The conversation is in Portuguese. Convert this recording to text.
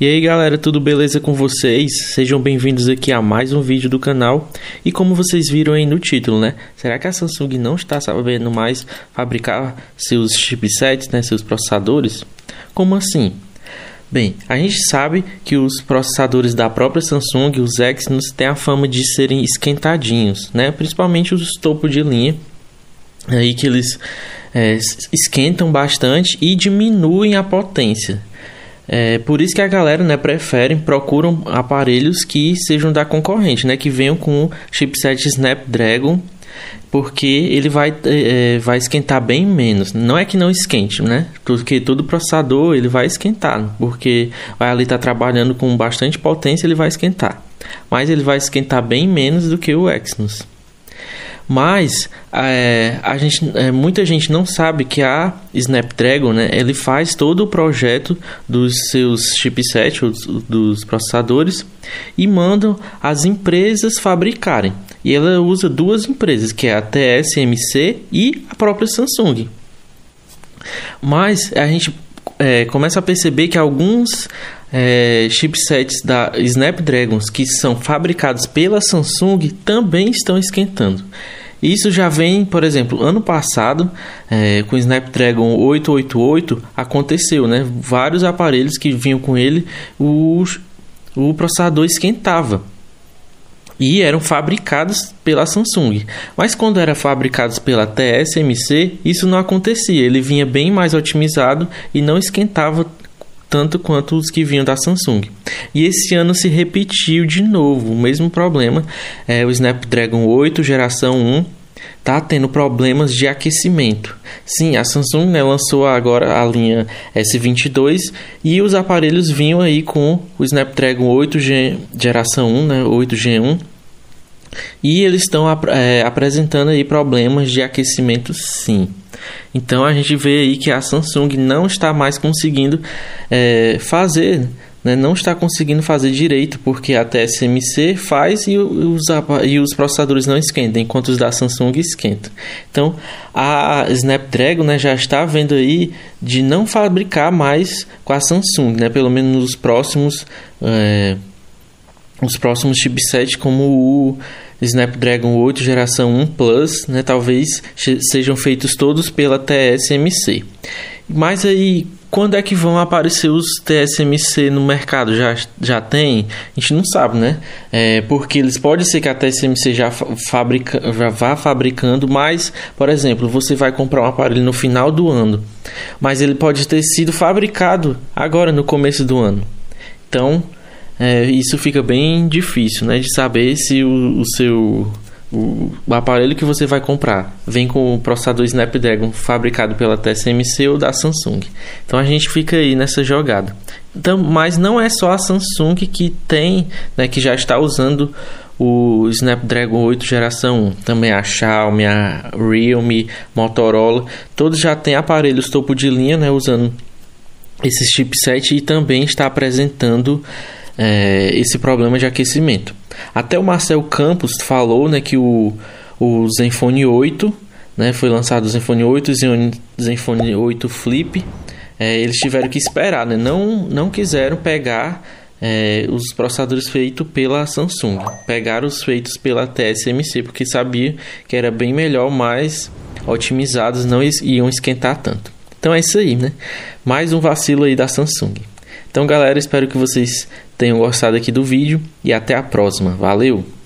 E aí galera, tudo beleza com vocês? Sejam bem-vindos aqui a mais um vídeo do canal. E como vocês viram aí no título, né? Será que a Samsung não está sabendo mais fabricar seus chipsets, né? Seus processadores? Como assim? Bem, a gente sabe que os processadores da própria Samsung, os Exynos, têm a fama de serem esquentadinhos, né? Principalmente os topo de linha, aí que eles esquentam bastante e diminuem a potência. Por isso que a galera, né, procuram aparelhos que sejam da concorrente, né, que venham com chipset Snapdragon, porque ele vai esquentar bem menos. Não é que não esquente, né, porque todo processador ele vai esquentar, porque vai ali estar trabalhando com bastante potência, ele vai esquentar, mas ele vai esquentar bem menos do que o Exynos. Mas muita gente não sabe que a Snapdragon, né, ele faz todo o projeto dos seus chipsets, dos processadores, e mandam as empresas fabricarem. E ela usa duas empresas, que é a TSMC e a própria Samsung. Mas a gente começa a perceber que alguns chipsets da Snapdragon que são fabricados pela Samsung também estão esquentando. Isso já vem, por exemplo, ano passado, com o Snapdragon 888, aconteceu, né? Vários aparelhos que vinham com ele, o processador esquentava. E eram fabricados pela Samsung. Mas quando eram fabricados pela TSMC, isso não acontecia. Ele vinha bem mais otimizado e não esquentava tanto quanto os que vinham da Samsung. E esse ano se repetiu de novo o mesmo problema. O Snapdragon 8 geração 1 está tendo problemas de aquecimento. Sim, a Samsung, né, lançou agora a linha S22 e os aparelhos vinham aí com o Snapdragon 8 geração 1, né, 8 Gen 1. E eles estão apresentando aí problemas de aquecimento, sim. Então a gente vê aí que a Samsung não está mais conseguindo fazer, né? Não está conseguindo fazer direito, porque a TSMC faz e os processadores não esquentam, enquanto os da Samsung esquentam. Então a Snapdragon, né, já está vendo aí de não fabricar mais com a Samsung, né? Pelo menos nos próximos chipsets, como o Snapdragon 8 geração 1 Plus, né, talvez sejam feitos todos pela TSMC. Mas aí, quando é que vão aparecer os TSMC no mercado? Já tem? A gente não sabe, né? Porque pode ser que a TSMC já vá fabricando, mas, por exemplo, você vai comprar um aparelho no final do ano, mas ele pode ter sido fabricado agora no começo do ano. Então isso fica bem difícil, né, de saber se o aparelho que você vai comprar vem com o processador Snapdragon fabricado pela TSMC ou da Samsung. Então a gente fica aí nessa jogada. Então, mas não é só a Samsung que tem, né, que já está usando o Snapdragon 8 geração 1. Também a Xiaomi, a Realme, Motorola, todos já têm aparelhos topo de linha, né, usando esse chipset, e também está apresentando esse problema de aquecimento. Até o Marcel Campos falou, né, que o Zenfone 8, né, foi lançado o Zenfone 8 e o Zenfone 8 Flip, eles tiveram que esperar, né, não quiseram pegar os processadores feitos pela Samsung, pegaram os feitos pela TSMC, porque sabiam que era bem melhor, mais otimizados, não iam esquentar tanto. Então é isso aí, né, mais um vacilo aí da Samsung. Então galera, espero que vocês tenham gostado aqui do vídeo e até a próxima. Valeu!